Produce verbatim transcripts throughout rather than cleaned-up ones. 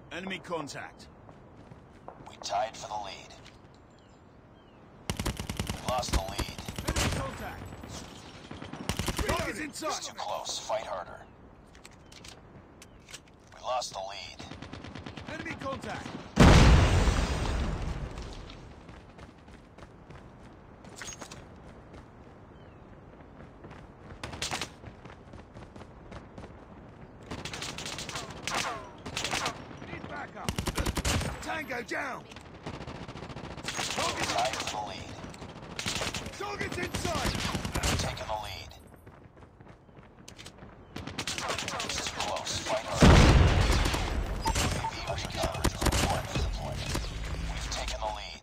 Enemy contact. We tied for the lead. We lost the lead. Enemy contact. Target's inside. It's too close. Fight harder. We lost the lead. Enemy contact. Need backup. Tango down. Target's Tied for the lead. Target's inside. We've taken the lead. It's too close. Fight harder. U A V recon. Deployment. Deployment. We've taken the lead.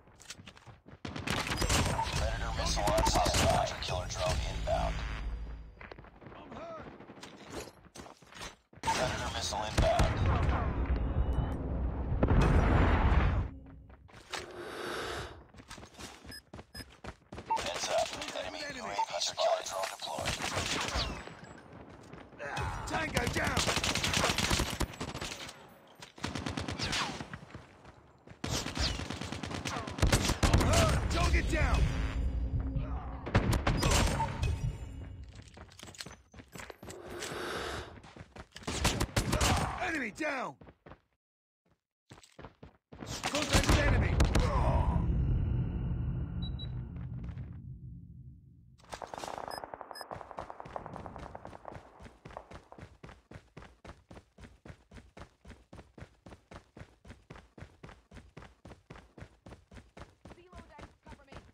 Predator missile on standby. Hunter killer drone inbound. I'm hurt. Predator missile inbound. Heads up. Enemy U A V hunter killer drone deployed. Tango down. I'm hurt. Target down. Enemy down. Contact with enemy. Reloading, cover me.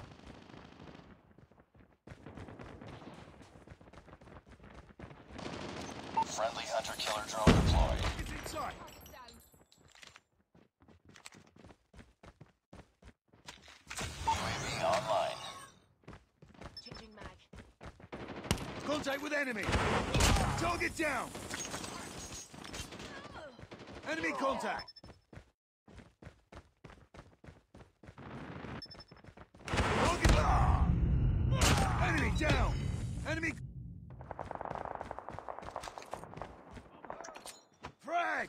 Friendly hunter killer drone deployed. It's inside. Target down. U A V online. Changing mag. Contact with enemy. Target down. Enemy contact. Target. Enemy down. Enemy. Frag.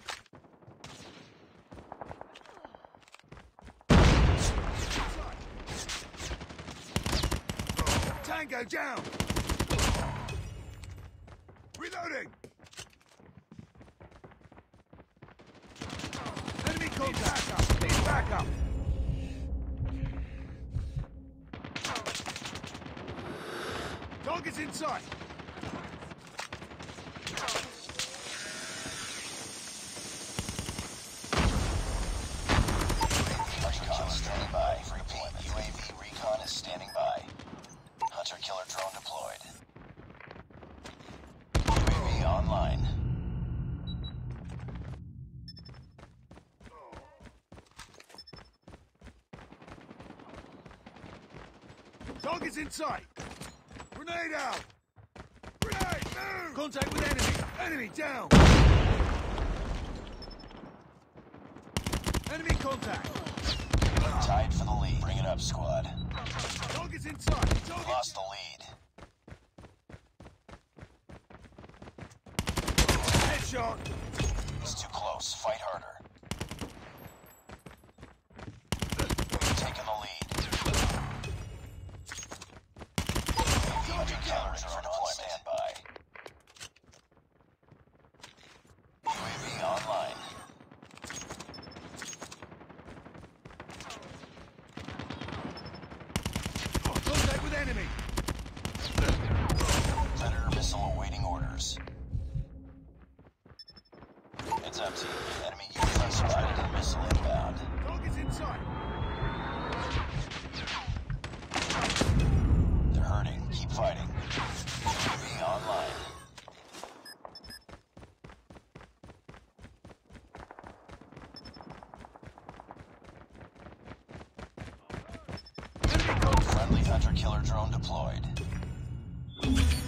Tango down. Reloading. Enemy contact. Need backup. Target's inside. Recon standing by. Repeat, U A V recon is standing by. Hunter killer drone deployed. U A V online. Target's inside. Grenade out. Grenade, move. Contact with enemy. Enemy down. Enemy contact. Tied for the lead. Bring it up, squad. Target's inside. We Target. lost the lead. Headshot. It's too close. Fight harder. Taking the lead. Hunter killers are on standby. U A V online. Contact with enemy. Predator missile awaiting orders. It's up, team. Enemy U A V Predator missile inbound. Target's inside. They're hurting. Keep fighting. U A V online. Enemy contact. Friendly hunter killer drone deployed.